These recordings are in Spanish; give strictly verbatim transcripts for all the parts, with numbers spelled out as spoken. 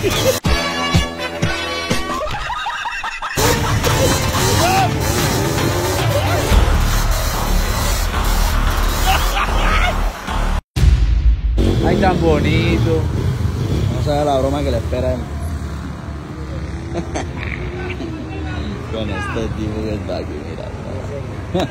Ay, tan bonito. No sabe la broma que le espera a él. Con este tipo que está aquí, mira.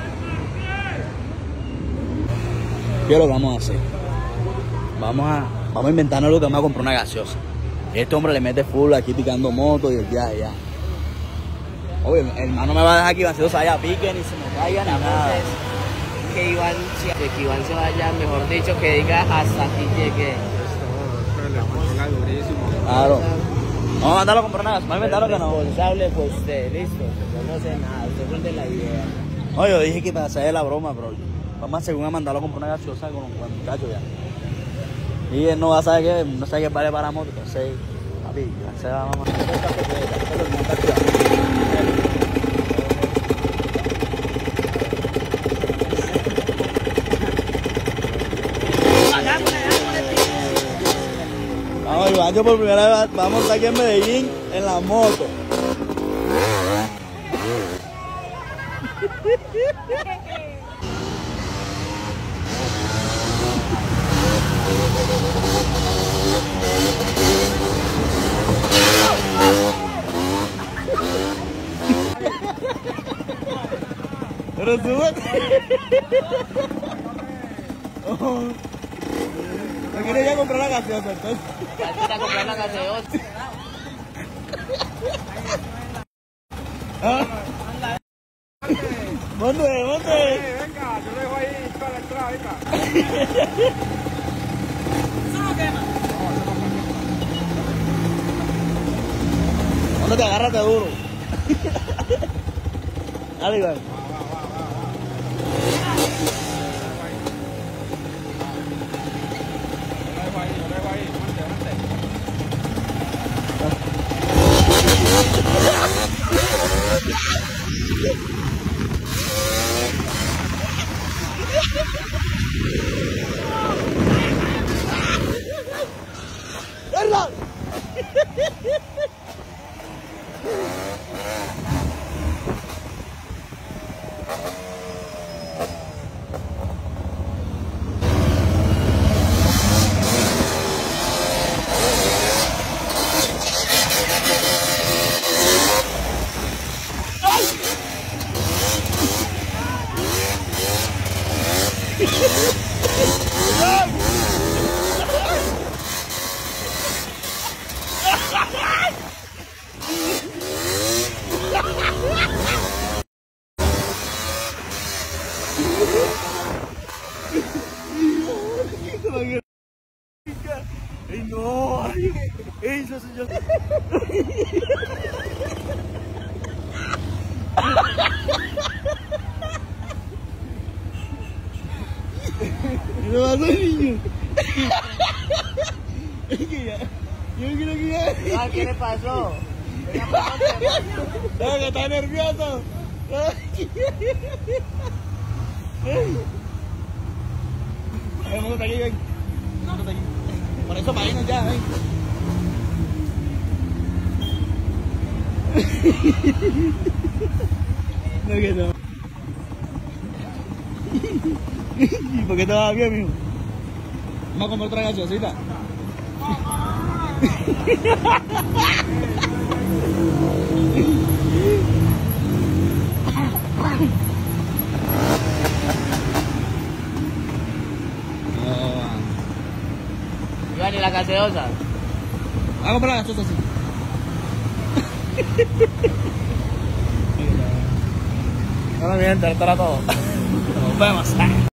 ¿Qué es lo que vamos a hacer? Vamos a, vamos a inventarnos lo que vamos a comprar una gaseosa. Este hombre le mete full aquí picando moto y el viaje ya. Oye, hermano me va a dejar que gaseosa allá pique ni se me caiga ni nada. Que Iván, que Iván se vaya, mejor dicho, que diga hasta aquí llegué. Claro. Vamos a mandarlo a comprar nada, vamos a inventarlo que no. Responsable fue usted, listo. Yo no sé nada, usted fue el de la idea. No, yo dije que para hacer la broma, pero vamos a según a mandarlo a comprar una gaseosa con, con el muchacho ya. Y él no va a saber que, no sabe que vale para la moto, entonces, papi, ya se va a mamar. Vamos, Iván, yo por primera vez vamos a estar aquí en Medellín en la moto. Pero súbete. Oh. ¿No quieres ir a comprar la gaseosa entonces? ¿Vas a ir a comprar la gaseosa? ¿Ah? ¿Dónde? ¿Dónde? Venga, yo le dejo ahí para la entrada, venga. ¿Eso no quema? ¿Dónde te agárrate duro? Dale, Iván. ¡Verdad! ¡Ey, no! ¡Ay! ¡Eso, señor! ¿Qué le pasó, niño? Es que ya... Yo creo que ya... Iván, ¿qué le pasó? No, que está nervioso. Ay, montate aquí, ven. Montate aquí. Por eso para irnos ya, ven. No, que no. ¿Y por qué te va bien, mijo? Vamos a comer otra gaseosita. Iván, ¿y la gaseosa? Vamos a comprar la gaseosa así. Ahora bien, te todo. Nos vemos.